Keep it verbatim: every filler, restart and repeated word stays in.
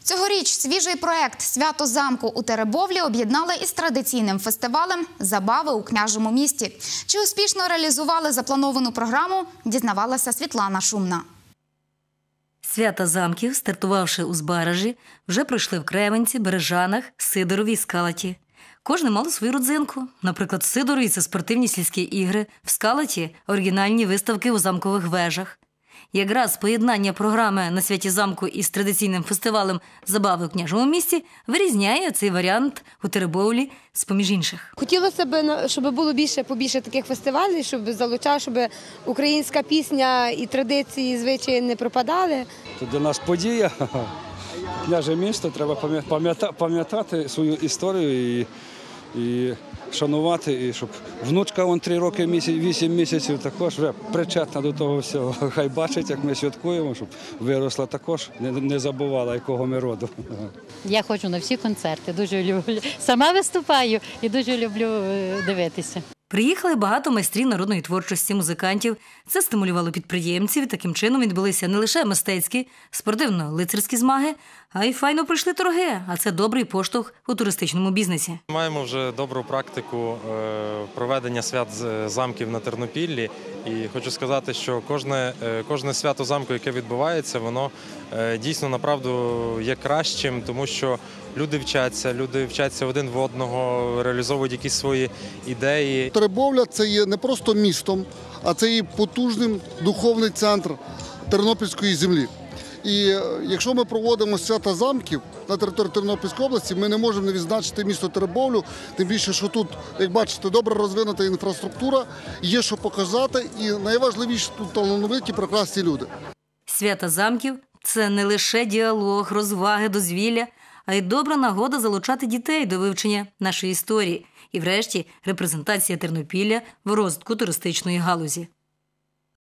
Цьогоріч свіжий проект «Свято замку» у Теребовлі об'єднали із традиційним фестивалем «Забави у княжому місті». Чи успішно реалізували заплановану програму, дізнавалася Світлана Шумна. Свята замків, стартувавши у Збаражі, вже пройшли в Кременці, Бережанах, Сидорові і Скалаті. Кожне мало свою родзинку. Наприклад, в Сидорові – це спортивні сільські ігри, в Скалаті – оригінальні виставки у замкових вежах. Якраз поєднання програми на святі замку із традиційним фестивалем «Забави у княжому місті» вирізняє цей варіант у Теребовлі з-поміж інших. Хотілося б, щоб було більше, побільше таких фестивалів, щоб залучав, щоб українська пісня і традиції, звичаї не пропадали. Це для нас подія. Княже місто, треба пам'ятати свою історію і, і шанувати, і щоб внучка вон три роки, вісім місяців також вже причетна до того всього. Хай бачить, як ми святкуємо, щоб виросла також, не, не забувала, якого ми роду. Я ходжу на всі концерти, дуже люблю. Сама виступаю і дуже люблю дивитися. Приїхали багато майстрів народної творчості, музикантів. Це стимулювало підприємців, і таким чином відбулися не лише мистецькі, спортивно-лицарські змаги, а й файно пройшли торги, а це добрий поштовх у туристичному бізнесі. Маємо вже добру практику проведення свят замків на Тернопіллі. І хочу сказати, що кожне, кожне свято замку, яке відбувається, воно дійсно, направду, є кращим, тому що люди вчаться, люди вчаться один в одного, реалізовують якісь свої ідеї. Теребовля – це є не просто містом, а це є потужним духовний центр Тернопільської землі. І якщо ми проводимо свята замків на території Тернопільської області, ми не можемо не відзначити місто Теребовлю, тим більше, що тут, як бачите, добре розвинута інфраструктура, є що показати, і найважливіше тут талановиті, прекрасні люди. Свята замків – це не лише діалог, розваги, дозвілля, а й добра нагода залучати дітей до вивчення нашої історії і, врешті, репрезентація Тернопілля в розвитку туристичної галузі.